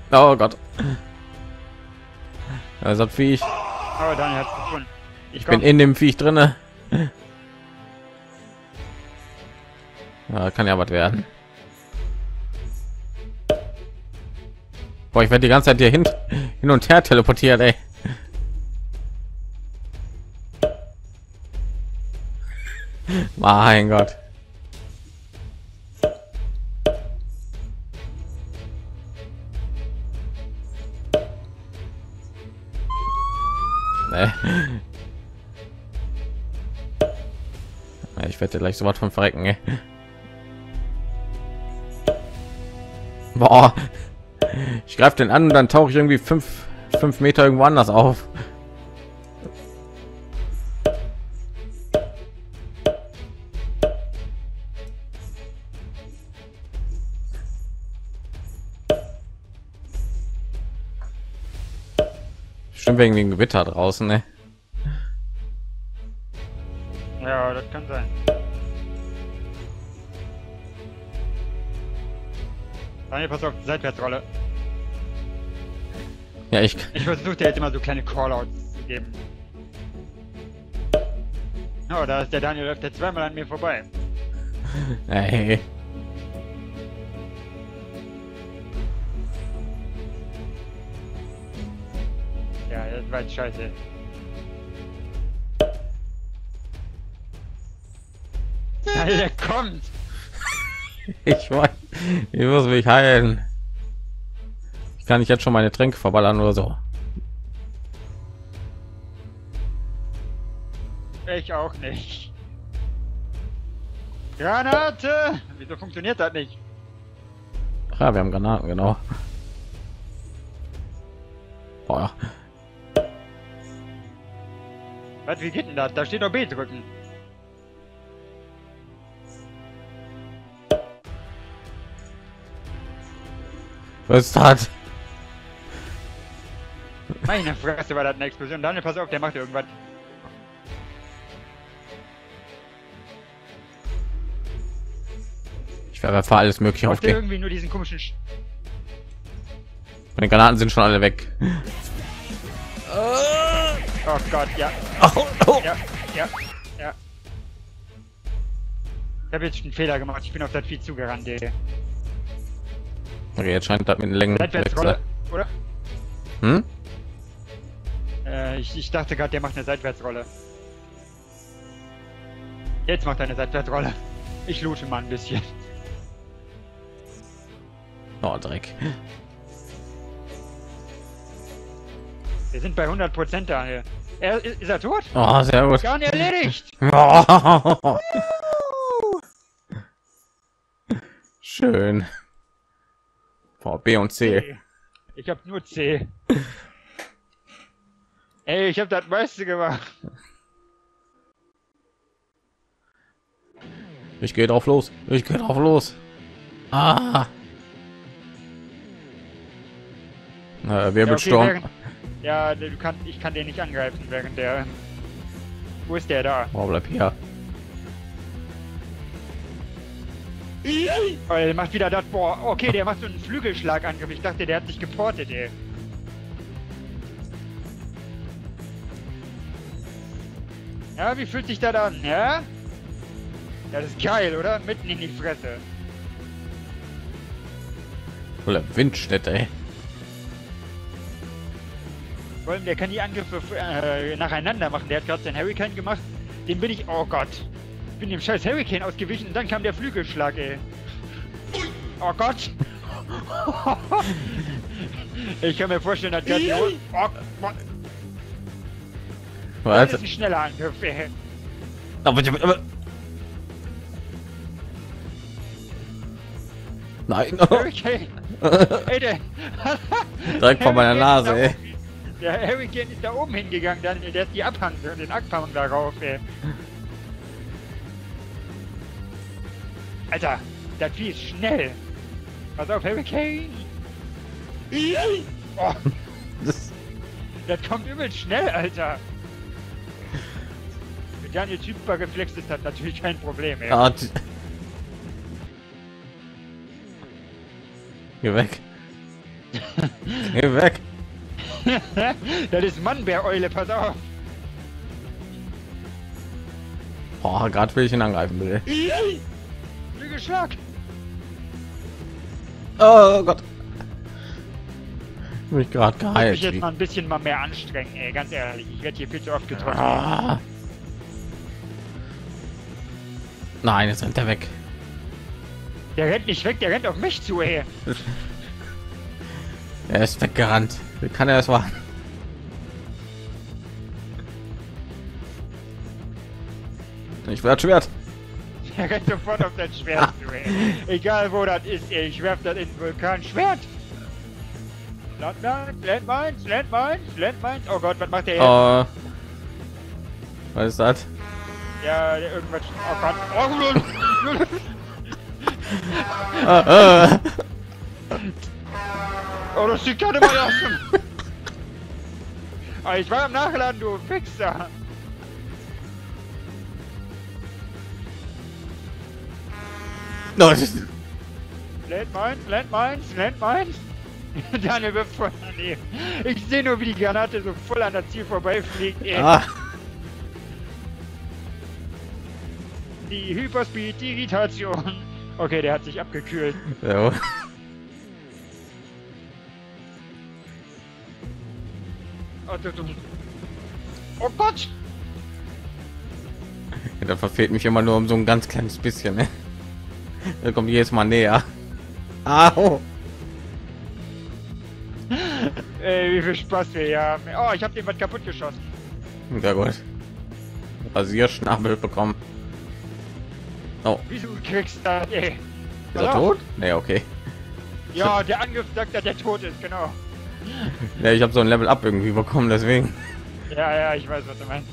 Oh Gott. Also Viech. Aber Daniel hat's gefunden. Ich bin in dem Viech drinne. Ja, kann ja was werden. Boah, ich werde die ganze Zeit hier hin und her teleportiert, ey. Mein Gott. Nee. Ich werde gleich so was von verrecken, ey. Boah. Ich greife den an und dann tauche ich irgendwie 5 Meter irgendwo anders auf. Bestimmt wegen dem Gewitter draußen, ne? Ja, das kann sein. Daniel, pass auf, Seitwärtsrolle. Ja, ich versuche dir jetzt immer so kleine Callouts zu geben. Oh, da ist der Daniel, läuft der zweimal an mir vorbei. hey. Ja, das war jetzt scheiße. Daniel, der kommt! Ich weiß, ich muss mich heilen. Ich kann nicht jetzt schon meine Tränke verballern oder so. Ich auch nicht. Granate! Wieso funktioniert das nicht? Ja, wir haben Granaten, genau. Boah. Was, wie geht denn das? Da steht doch B drücken. Was ist das? Meine Fresse, war das eine Explosion. Daniel, pass auf, der macht irgendwas. Ich werfe alles mögliche auf Macht der den. irgendwie nur diesen komischen Meine Granaten sind schon alle weg. Oh Gott, ja. Oh. Ja. Ich habe jetzt einen Fehler gemacht. Ich bin auf das Vieh zugerannt, ey. Okay, jetzt scheint das mit den Längen. Seitwärtsrolle, oder? Hm? Ich dachte gerade, der macht eine Seitwärtsrolle. Jetzt macht er eine Seitwärtsrolle. Ich loote mal ein bisschen. Oh, Dreck. Wir sind bei 100%, Daniel. Ist er tot? Oh, sehr gut. Gar nicht erledigt! Oh. Schön. Boah, B und C. Ich hab nur C. Ey, ich hab das meiste gemacht. Ich gehe drauf los. Ich gehe drauf los. Ah. Wirbelsturm. Okay, ja, ich kann den nicht angreifen während der. Wo ist der da? Oh, bleib hier. Oh, der macht wieder das. Boah, okay, der macht so einen Flügelschlagangriff. Ich dachte, der hat sich geportet, ey. Ja, wie fühlt sich das an, ja? Ja, das ist geil, oder? Mitten in die Fresse. Voller Windstätte, ey. Vor allem, der kann die Angriffe nacheinander machen. Der hat gerade seinen Hurricane gemacht. Den bin ich. Oh Gott. Ich bin dem scheiß Hurricane ausgewichen und dann kam der Flügelschlag, ey. Oh Gott. Ich kann mir vorstellen, dass der. Oh, das ist ein schneller Angriff, ey. Aber nein. Hurricane. Ey, der. Direkt vor meiner Nase, ey. Der Hurricane ist da oben hingegangen, dann der ist die Abhang, den Abhang darauf, ey. Alter, das Vieh ist schnell. Pass auf, Hurricane. Oh, das kommt übel schnell, Alter. Mit Daniel Typer Reflex ist das natürlich kein Problem, ey. Ah, geh weg. Geh weg. Das ist Mannbär-Eule, pass auf. Oh, gerade will ich ihn angreifen, will. Flügelschlag. Oh Gott. Mich gerade Ich muss geheilt. mich jetzt mal ein bisschen mehr anstrengen, ey, ganz ehrlich. Ich werde hier viel zu oft getroffen. Ah. Nein, jetzt rennt er weg. Der rennt nicht weg, der rennt auf mich zu, ey. Er ist weggerannt. Wie kann er das machen? Ich werde Schwert. Der rennt sofort auf sein Schwert zu, ey. Egal wo das ist, ey. Ich werf das in den Vulkan. Schwert! Landmines. Oh Gott, was macht der jetzt? Oh. Was ist das? Ja, irgendwas. Oh Gott. Oh, das sieht gerade mal aus. Oh, ich war am Nachladen, du Fixer. No, das ist... Landmines. Daniel wird voll daneben. Ich sehe nur, wie die Granate so voll an das Ziel vorbeifliegt. Ey. Ah. Die Hyperspeed-Irritation. Okay, der hat sich abgekühlt. So. Oh Gott! Ja, da verfehlt mich immer nur um so ein ganz kleines bisschen. Ne? Er kommt jedes Mal näher. Au. Ey, wie viel Spaß wir hier haben. Oh, ich habe den was kaputt geschossen. Sehr gut. Rasierschnabel bekommen. Oh, Wieso kriegst du das, ey? ist er tot? Nee, okay. Ja, der Angriff sagt, dass der tot ist, genau. Ja, ich habe so ein Level Up irgendwie bekommen, deswegen. Ja, ich weiß, was du meinst.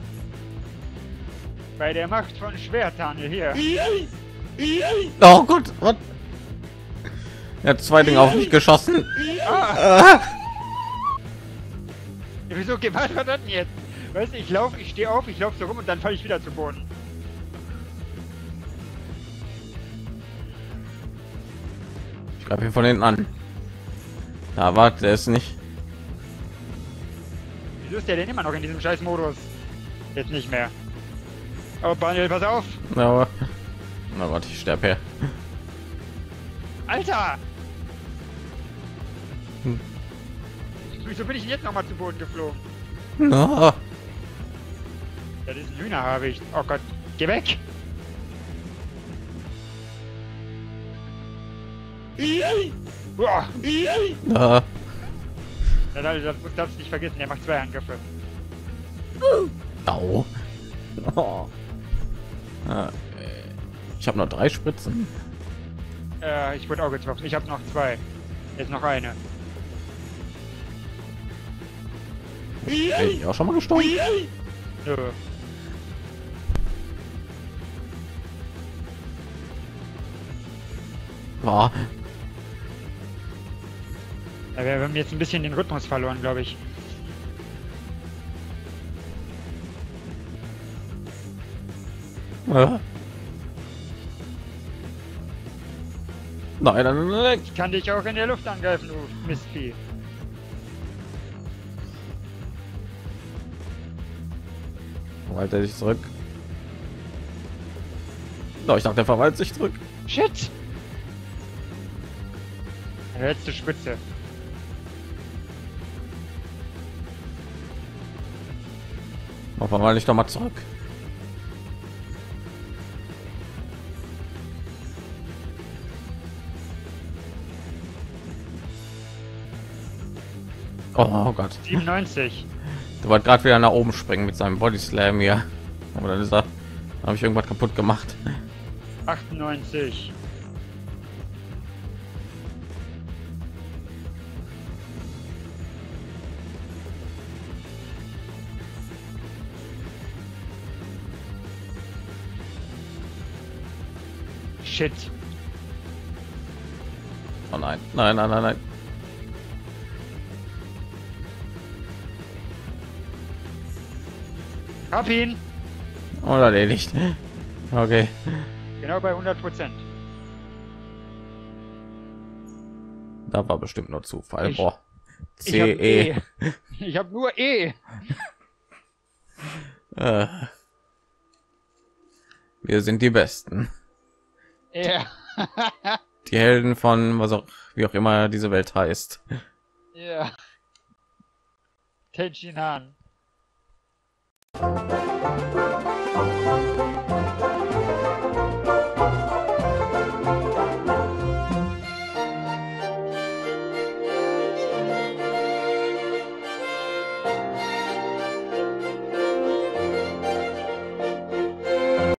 Bei der Macht von Schwertane hier. Oh Gott, was? Er hat zwei Dinge auf mich geschossen. Ah. Wieso geht was war das denn jetzt? Weißt du, ich stehe auf, ich laufe so rum und dann falle ich wieder zu Boden. Ich greife ihn von hinten an. Da warte es nicht. Wieso ist der denn immer noch in diesem scheiß Modus? Jetzt nicht mehr. Oh, Daniel, pass auf! Na, na warte, ich sterbe her. Alter! Hm. Wieso bin ich denn jetzt noch mal zu Boden geflogen? No. Das ist ein Hühnerhabicht. Oh Gott, geh weg! Boah. No. Das darfst du nicht vergessen, er macht zwei Angriffe. Au. Oh. Ich habe noch 3 Spritzen. Ich wurde auch getroffen. Ich habe noch 2. Jetzt noch eine. Bin ich auch schon mal gestorben? Nö. Oh. Ja, wir haben jetzt ein bisschen den Rhythmus verloren, glaube ich. Ja. Nein. Ich kann dich auch in der Luft angreifen, du Mistvieh. Verwaltet er sich zurück. No, ich dachte, der verwaltet sich zurück. Shit! Letzte Spitze. Verwaltet ich doch mal zurück. Oh Gott. 97. Der wollte gerade wieder nach oben springen mit seinem Body Slam hier. Aber dann ist er, habe ich irgendwas kaputt gemacht. 98. Shit. Oh nein, nein. Hab ihn. Und erledigt. Okay. Genau bei 100%. Da war bestimmt nur Zufall. Ich- Boah. Ich habe CE. E. Ich habe nur E. Wir sind die Besten. Ja. Die Helden von was auch wie auch immer diese Welt heißt. Ja. Tenshinhan.